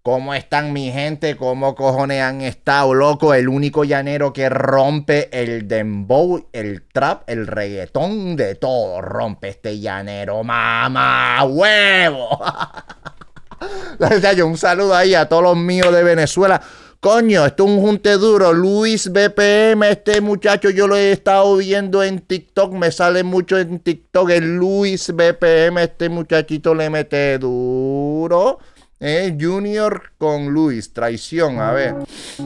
¿Cómo están mi gente? ¿Cómo cojones han estado, loco? El único llanero que rompe el dembow, el trap, el reggaetón, de todo rompe este llanero. ¡Mamá huevo! Un saludo ahí a todos los míos de Venezuela. Coño, esto es un junte duro. Luis BPM, este muchacho yo lo he estado viendo en TikTok. Me sale mucho en TikTok el Luis BPM. Este muchachito le mete duro. Junior con Luis, traición, a ver.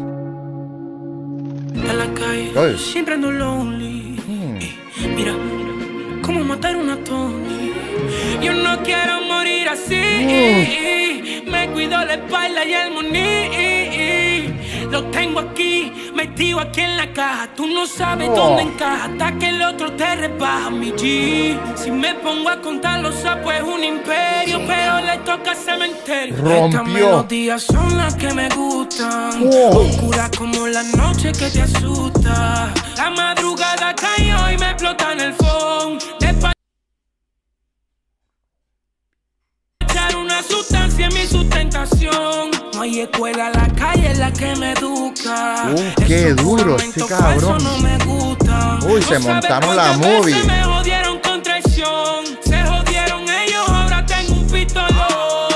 En la calle, siempre ando lonely. Mira, cómo matar una Tony. Yo no quiero morir así. Me cuido la espalda y el money. Lo tengo aquí, metido aquí en la caja. Tú no sabes dónde encaja, hasta que el otro te rebaja mi G. Si me pongo a contar los sapos es un imperio, pero le toca cementerio. Estas melodías son las que me gustan, oscuras como la noche que te asusta. La madrugada cayó y me explota en el phone. Una sustancia en mi sustentación. No hay escuela, la calle es la que me educa. Qué duro este cabrón. No me gusta. Uy, se montaron la movie. Se me jodieron con traición. Se jodieron ellos, ahora tengo un pistolón.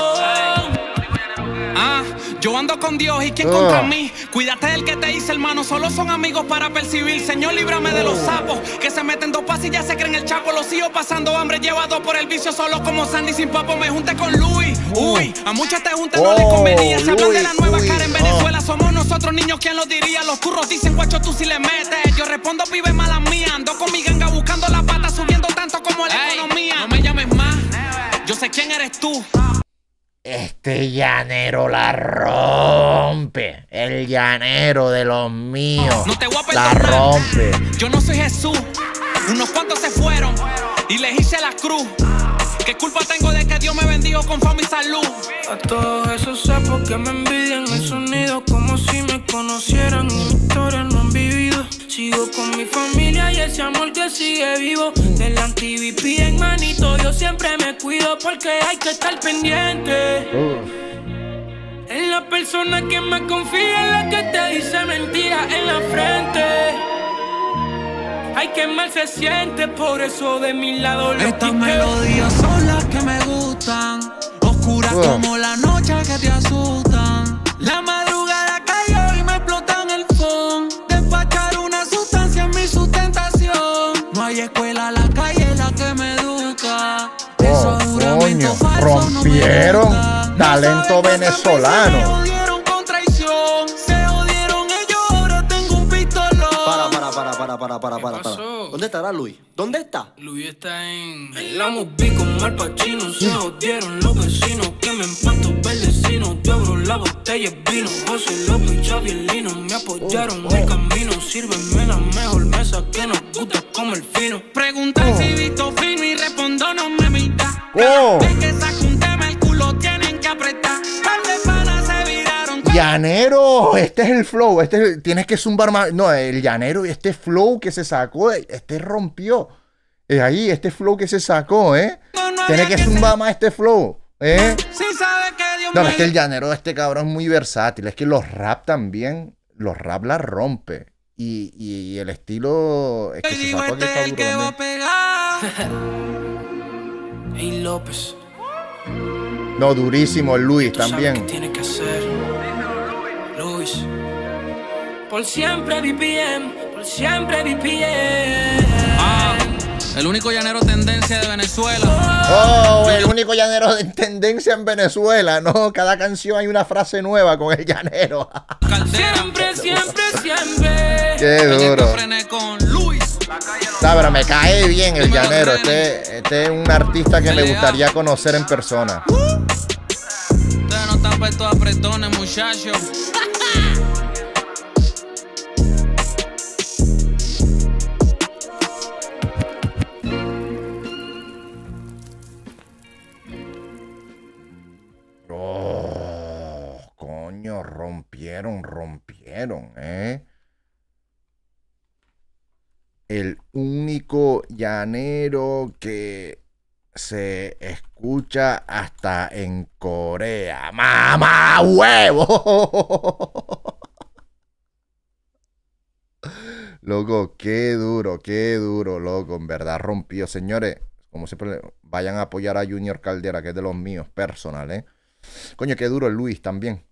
Yo ando con Dios y quién contra mí. Cuídate del que te dice hermano, solo son amigos para percibir. Señor, líbrame de los sapos que se meten dos pasos y ya se creen el chapo. Los sigo pasando hambre, llevado por el vicio, solo como Sandy sin papo. Me junté con Luis. Uy, a muchas te juntas no les convenía. Se hablan de la nueva cara en Venezuela. Somos nosotros niños, ¿quién lo diría? Los curros dicen, guacho, tú si le metes. Yo respondo, pibe, mala mía. Ando con mi ganga buscando la pata, subiendo tanto como la economía. No me llames más, yo sé quién eres tú. Este llanero la rompe. El llanero de los míos. No te voy a la rompe. Yo no soy Jesús. Unos cuantos se fueron y les hice la cruz. ¿Qué culpa tengo de que Dios me bendijo con fama y salud? A todos esos sapos que me envidian el sonido, como si me conocieran y mi historia no han vivido. Sigo con mi familia y ese amor que sigue vivo. Del anti-VP en manito yo siempre me cuido, porque hay que estar pendiente. En la persona que me confía, en la que te dice mentiras en la frente. Ay, qué mal se siente, por eso de mi lado lo Estas melodías son las que me gustan, oscuras como la noche que te asustan. La madrugada cayó y me explotan el phone. Despachar una sustancia en mi sustentación. No hay escuela, la calle es la que me educa. Esos juramentos falsos rompieron no me talento venezolano. Para. ¿Dónde estará Luis? ¿Dónde está? Luis está en la movie con Al Pacino. Se jodieron los vecinos, que me empato verdecinos. Yo abro la botella de vino, José López y Chavielino me apoyaron en el camino. Sírvenme la mejor mesa que nos gusta como el fino. Preguntan si visto fino y respondo no me mita. De que saco un tema el culo tienen que apretar. Par de panas se viraron. Llanero, este es el flow, tienes que zumbar más. No, el llanero, este flow que se sacó, este rompió. Ahí, este flow que se sacó, Tienes que zumbar más este flow, No, es que el llanero de este cabrón es muy versátil. Es que los rap también, los rap la rompe. Y el estilo es que se sacó aquí está duro también. Ey, López. No, durísimo el Luis también. ¿Qué tiene que hacer? Luis. Por siempre VPN, por siempre VPN. El único llanero tendencia de Venezuela. El único llanero de tendencia en Venezuela. No, cada canción hay una frase nueva con el llanero. Siempre, siempre, siempre. Qué duro. Con Luis. Pero me cae bien el llanero. Este es un artista que me gustaría conocer en persona. Ustedes no están para estos apretones, muchachos. Coño, rompieron, El único llanero que se escucha escucha hasta en Corea. ¡Mamá huevo! Loco, qué duro, loco. En verdad rompió. Señores, como siempre, vayan a apoyar a Junior Caldera, que es de los míos, personal, ¿eh? Coño, qué duro el Luis también.